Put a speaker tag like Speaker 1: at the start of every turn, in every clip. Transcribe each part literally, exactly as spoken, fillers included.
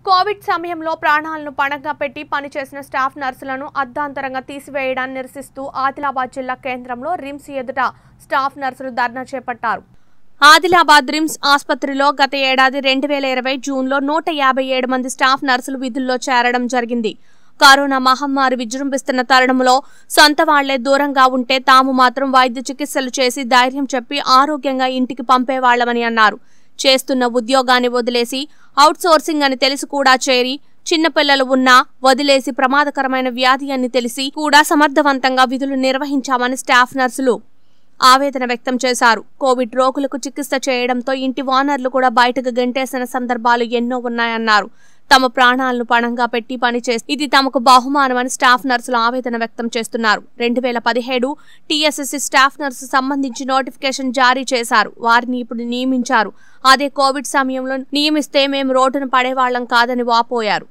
Speaker 1: Covid సమయంలో ప్రాణాలను పణంగా పెట్టి పనిచేసిన స్టాఫ్ నర్సులను అర్ధాంతరంగా తీసివేయడాన్ని నిరసిస్తూ ఆదిలాబాద్ జిల్లా కేంద్రంలో రిమ్స్ ఎదుట స్టాఫ్ నర్సులు ధర్నా చేపట్టారు. ఆదిలాబాద్ రిమ్స్ ఆసుపత్రిలో గత ఏడాది రెండు వేల ఇరవై జూన్లో నూట యాభై ఏడు మంది స్టాఫ్ నర్సులు విధుల్లో చేరడం జరిగింది. కరోనా మహమ్మారి విజృంభిస్తున్న తరుణంలో సొంత వాళ్లే దూరంగా ఉంటే తాము మాత్రం వైద్య చికిత్సలు చేసి ధైర్యం చెప్పి ఆరోగ్యంగా ఇంటికి పంపేవాళ్లమని అన్నారు. చేస్తున్న ఉద్యోగాన్ని వదిలేసి అవుట్ సోర్సింగ్ అని తెలిసి కూడా చేరి చిన్నపిల్లలు ఉన్నా వదిలేసి ప్రమాదకరమైన వ్యాధి అని తెలిసి కూడా సమర్థవంతంగా విధులు నిర్వహించామని స్టాఫ్ నర్సులు ఆవేదన వ్యక్తం చేశారు. కోవిడ్ రోగులకు చికిత్స చేయడంతో ఇంటి ఓనర్లు కూడా బయటకు గెంటేసిన సందర్భాలు ఎన్నో ఉన్నాయన్నారు. తమ ప్రాణాలను పణంగా పెట్టి పనిచేసి ఇది తమకు బహుమానమని స్టాఫ్ నర్సులు ఆవేదన వ్యక్తం చేస్తున్నారు. రెండు వేల పదిహేడు టీఎస్ఎస్సీ స్టాఫ్ నర్సు సంబంధించి నోటిఫికేషన్ జారీ చేశారు. వారిని ఇప్పుడు నియమించారు. అదే కోవిడ్ సమయంలో నియమిస్తే మేము రోడ్డున పడేవాళ్లం కాదని వాపోయారు.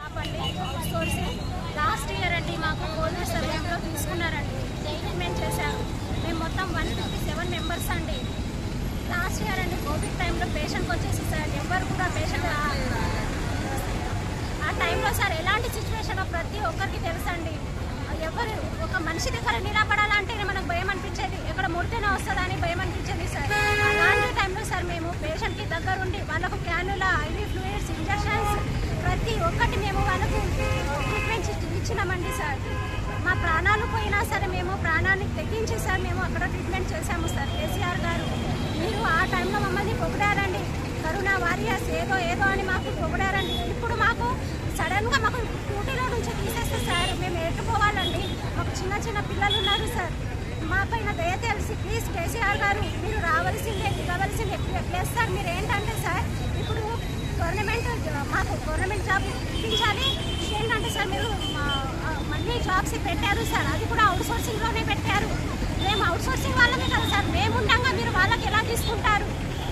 Speaker 2: లాస్ట్ ఇయర్ అండి కోవిడ్ టైంలో పేషెంట్కి వచ్చేసి సార్ ఎవరు కూడా పేషెంట్ ఆ టైంలో సార్ ఎలాంటి సిచ్యువేషన్ ప్రతి ఒక్కరికి తెలుసండి. ఎవరు ఒక మనిషి దగ్గర నిలబడాలంటేనే మనకు భయం అనిపించేది, ఎక్కడ ముడితేనే వస్తుందని భయం అనిపించేది సార్. అలాంటి టైంలో సార్ మేము పేషెంట్కి దగ్గర ఉండి వాళ్ళకు క్యానులా, ఐవీ ఫ్లూయిడ్స్, ఇంజక్షన్స్ ప్రతి ఒక్కటి మేము వాళ్ళకు ట్రీట్మెంట్ ఇచ్చినామండి సార్. మా ప్రాణాలు పోయినా సరే మేము ప్రాణాన్ని తెగించి సార్ మేము అక్కడ ట్రీట్మెంట్ చేశాము సార్. కేసీఆర్ గారు మీరు ఆ టైంలో మమ్మల్ని పొగిడారండి, కరోనా వారియర్స్ ఏదో ఏదో అని మాకు పొగిడారండి. ఇప్పుడు మాకు సడన్గా మాకు డ్యూటీలో నుంచి తీసేస్తే సార్ మేము ఎట్టుకోవాలండి. మాకు చిన్న చిన్న పిల్లలు ఉన్నారు సార్. మా పైన దయ తెలిసి ప్లీజ్ కేసీఆర్ గారు మీరు రావాల్సిందే దిగవలసిందే. ప్లస్ సార్ మీరు ఏంటంటే సార్ ఇప్పుడు గవర్నమెంట్ మాకు గవర్నమెంట్ జాబ్ ఇప్పించాలి. ఏంటంటే సార్ మీరు మళ్ళీ జాబ్స్ పెట్టారు సార్, అది కూడా అవుట్ సోర్సింగ్లోనే పెట్టారు. మేము అవుట్ సోర్సింగ్ వాళ్ళమే కదా సార్, మేము ఉండగా మీరు వాళ్ళకి ఎలా తీసుకుంటారు?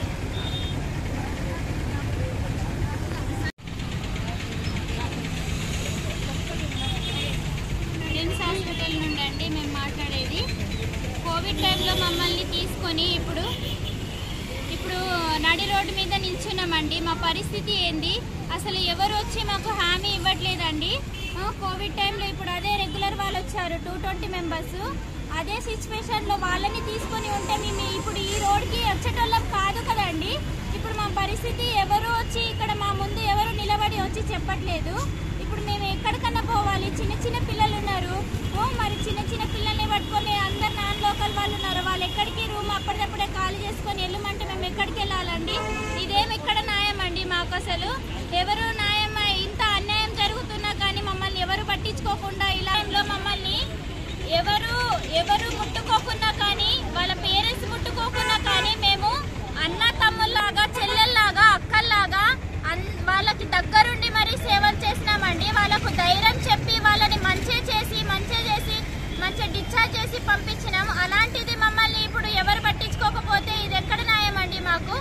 Speaker 3: రిమ్స్ హాస్పిటల్ నుండి అండి మేము మాట్లాడేది. కోవిడ్ టైంలో మమ్మల్ని తీసుకొని ఇప్పుడు ఇప్పుడు నడి రోడ్డు మీద నిల్చున్నామండి. మా పరిస్థితి ఏంది అసలు ఎవరు వచ్చి మాకు హామీ ఇవ్వట్లేదండి. కోవిడ్ టైంలో ఇప్పుడు అదే రెగ్యులర్ వాళ్ళు వచ్చారు టూ ట్వంటీ మెంబర్స్. అదే సిచ్యువేషన్లో వాళ్ళని తీసుకొని ఉంటే మేము ఇప్పుడు ఈ రోడ్కి వచ్చేటోళ్ళం కాదు కదండి. ఇప్పుడు మా పరిస్థితి ఎవరు వచ్చి ఇక్కడ మా ముందు ఎవరు నిలబడి వచ్చి చెప్పట్లేదు. ఇప్పుడు మేము ఎక్కడికన్నా పోవాలి, చిన్న చిన్న పిల్లలు ఉన్నారు. మరి చిన్న చిన్న పిల్లల్ని పట్టుకొని అందరు నాన్ లోకల్ వాళ్ళు ఉన్నారు, వాళ్ళు ఎక్కడికి రూమ్ అప్పటికప్పుడే ఖాళీ చేసుకొని వెళ్ళమంటే మేము ఎక్కడికి వెళ్ళాలండి? ఇదేమి ఇక్కడ న్యాయం అండి? మాకు అసలు ఎవరు న్యాయం, ఇంత అన్యాయం జరుగుతున్నా కానీ మమ్మల్ని ఎవరు పట్టించుకోకుండా ఇలా మమ్మల్ని ఎవరు ఎవరు ముట్టుకోకున్నా కానీ వాళ్ళ పేరెంట్స్ ముట్టుకోకున్నా కానీ మేము అన్న తమ్ముల్లాగా చెల్లెల్లాగా అక్కల్లాగా వాళ్ళకి దగ్గరుండి మరి సేవలు చేసినామండి. వాళ్ళకు ధైర్యం చెప్పి వాళ్ళని మంచి చేసి మంచి చేసి మంచిగా డిశ్చార్జ్ చేసి పంపించినాం. అలాంటిది మమ్మల్ని ఇప్పుడు ఎవరు పట్టించుకోకపోతే ఇది ఎక్కడ న్యాయం అండి? మాకు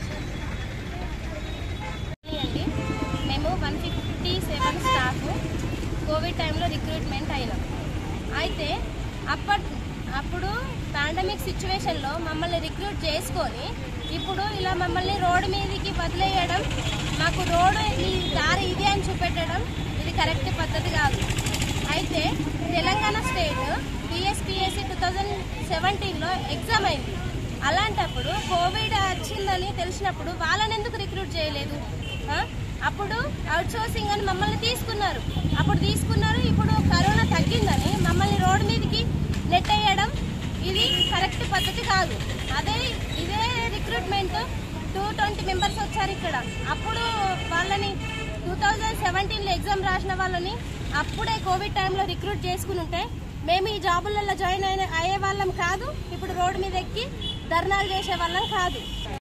Speaker 2: అండి మేము one fifty seven staff covid టైంలో రిక్రూట్మెంట్ అయినాం. అయితే అప్పటి అప్పుడు పాండమిక్ సిచ్యువేషన్లో మమ్మల్ని రిక్రూట్ చేసుకొని ఇప్పుడు ఇలా మమ్మల్ని రోడ్డు మీదకి వదిలేయడం, మాకు రోడ్డు ఈ దారి ఇది అని చూపెట్టడం ఇది కరెక్ట్ పద్ధతి కాదు. అయితే Telangana state TSPSC two thousand సెవెంటీన్లో ఎగ్జామ్ అయింది. అలాంటప్పుడు కోవిడ్ వచ్చిందని తెలిసినప్పుడు వాళ్ళని ఎందుకు రిక్రూట్ చేయలేదు? అప్పుడు అవుట్ సోర్సింగ్ అని మమ్మల్ని తీసుకున్నారు. అప్పుడు తీసుకున్నారు ఇప్పుడు కరోనా తగ్గిందని మమ్మల్ని రోడ్డు మీదకి నెట్టేయడం ఇది కరెక్ట్ పద్ధతి కాదు. అదే ఇదే రిక్రూట్మెంట్ టూ ట్వంటీ మెంబర్స్ వచ్చారు ఇక్కడ. అప్పుడు వాళ్ళని టూ థౌజండ్ సెవెంటీన్లో ఎగ్జామ్ రాసిన వాళ్ళని అప్పుడే కోవిడ్ టైంలో రిక్రూట్ చేసుకుని ఉంటే మేము ఈ జాబులలో జాయిన్ అయ్యే వాళ్ళం కాదు, ఇప్పుడు రోడ్డు మీద ఎక్కి ధర్నాలు చేసే వాళ్ళం కాదు.